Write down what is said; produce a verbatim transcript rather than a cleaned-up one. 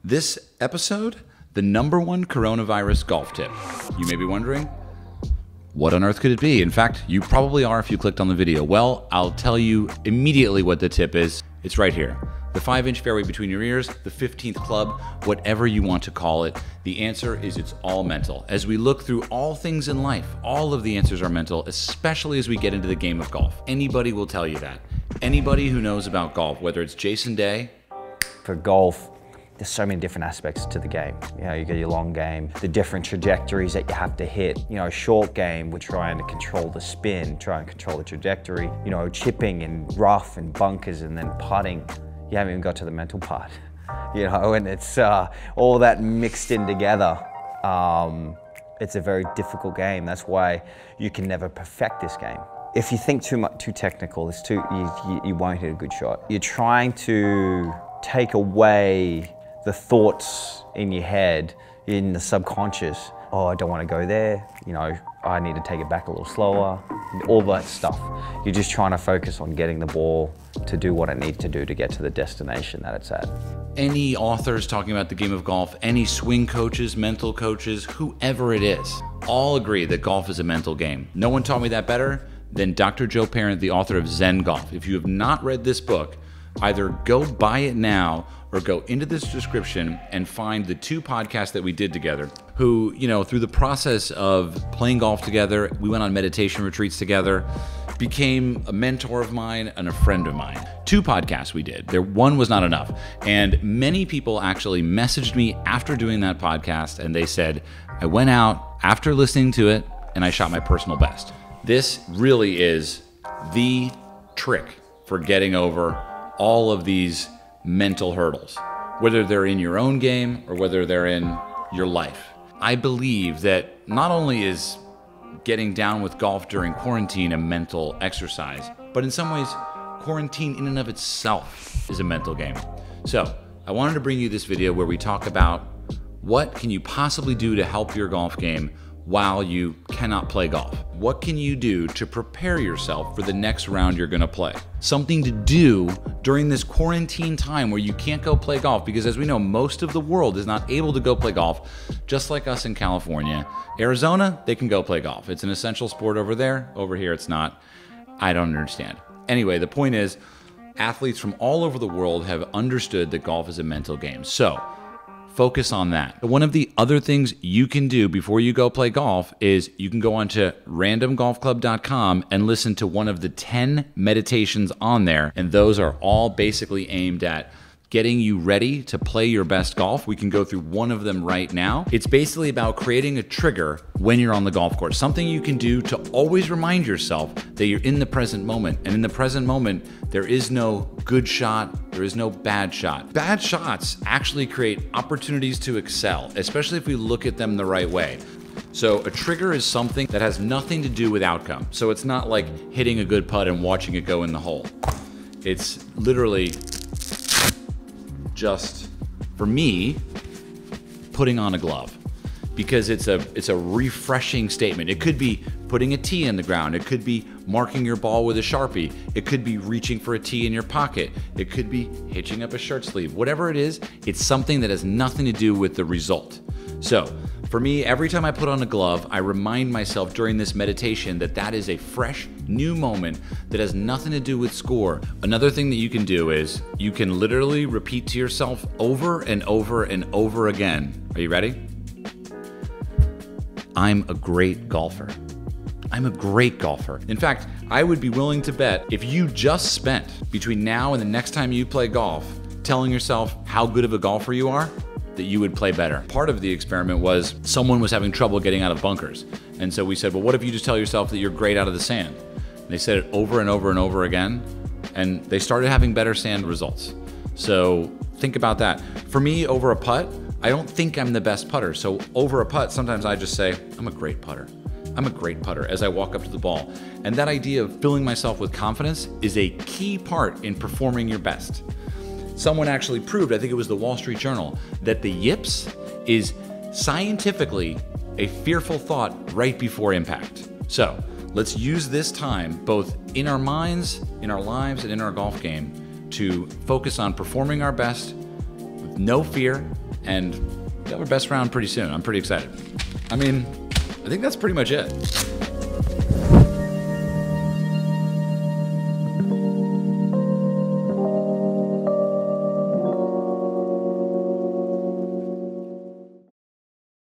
This episode, the number one coronavirus golf tip. You may be wondering, what on earth could it be? In fact, you probably are if you clicked on the video. Well, I'll tell you immediately what the tip is. It's right here. The five inch fairway between your ears, the fifteenth club, whatever you want to call it. The answer is it's all mental. As we look through all things in life, all of the answers are mental, especially as we get into the game of golf. Anybody will tell you that. Anybody who knows about golf, whether it's Jason Day. For golf, there's so many different aspects to the game. You know, you get your long game, the different trajectories that you have to hit. You know, a short game, we're trying to control the spin, try and control the trajectory. You know, chipping and rough and bunkers and then putting. You haven't even got to the mental part. You know, and it's uh, all that mixed in together. Um, it's a very difficult game. That's why you can never perfect this game. If you think too much, too technical, it's too, you, you, you won't hit a good shot. You're trying to take away the thoughts in your head, in the subconscious. Oh, I don't want to go there. You know, I need to take it back a little slower. All that stuff. You're just trying to focus on getting the ball to do what it needs to do to get to the destination that it's at. Any authors talking about the game of golf, any swing coaches, mental coaches, whoever it is, all agree that golf is a mental game. No one taught me that better than Doctor Joe Parent, the author of Zen Golf. If you have not read this book, either go buy it now or go into this description and find the two podcasts that we did together, who, you know, through the process of playing golf together, we went on meditation retreats together, became a mentor of mine and a friend of mine. Two podcasts we did. There, one was not enough. And many people actually messaged me after doing that podcast and they said, I went out after listening to it and I shot my personal best. This really is the trick for getting over all of these mental hurdles, whether they're in your own game or whether they're in your life. I believe that not only is getting down with golf during quarantine a mental exercise, but in some ways, quarantine in and of itself is a mental game. So I wanted to bring you this video where we talk about what can you possibly do to help your golf game while you cannot play golf. What can you do to prepare yourself for the next round you're gonna play? Something to do during this quarantine time where you can't go play golf, because as we know, most of the world is not able to go play golf, just like us in California. Arizona, they can go play golf. It's an essential sport over there. Over here, it's not. I don't understand. Anyway, the point is, athletes from all over the world have understood that golf is a mental game. So, focus on that. One of the other things you can do before you go play golf is you can go onto random golf club dot com and listen to one of the ten meditations on there. And those are all basically aimed at getting you ready to play your best golf. We can go through one of them right now. It's basically about creating a trigger when you're on the golf course, something you can do to always remind yourself that you're in the present moment. And in the present moment, there is no good shot, there is no bad shot. Bad shots actually create opportunities to excel, especially if we look at them the right way. So a trigger is something that has nothing to do with outcome. So it's not like hitting a good putt and watching it go in the hole. It's literally just, for me, putting on a glove, because it's a it's a refreshing statement. It could be putting a tee in the ground. It could be marking your ball with a Sharpie. It could be reaching for a tee in your pocket. It could be hitching up a shirt sleeve. Whatever it is, it's something that has nothing to do with the result. So for me, every time I put on a glove, I remind myself during this meditation that that is a fresh, new moment that has nothing to do with score. Another thing that you can do is you can literally repeat to yourself over and over and over again. Are you ready? I'm a great golfer. I'm a great golfer. In fact, I would be willing to bet if you just spent between now and the next time you play golf telling yourself how good of a golfer you are, that you would play better. Part of the experiment was someone was having trouble getting out of bunkers. And so we said, well, what if you just tell yourself that you're great out of the sand? And they said it over and over and over again, and they started having better sand results. So think about that. For me, over a putt, I don't think I'm the best putter. So over a putt, sometimes I just say, I'm a great putter. I'm a great putter as I walk up to the ball. And that idea of filling myself with confidence is a key part in performing your best. Someone actually proved, I think it was the Wall Street Journal, that the yips is scientifically a fearful thought right before impact. So let's use this time, both in our minds, in our lives, and in our golf game, to focus on performing our best with no fear, and we'll have our best round pretty soon. I'm pretty excited. I mean, I think that's pretty much it.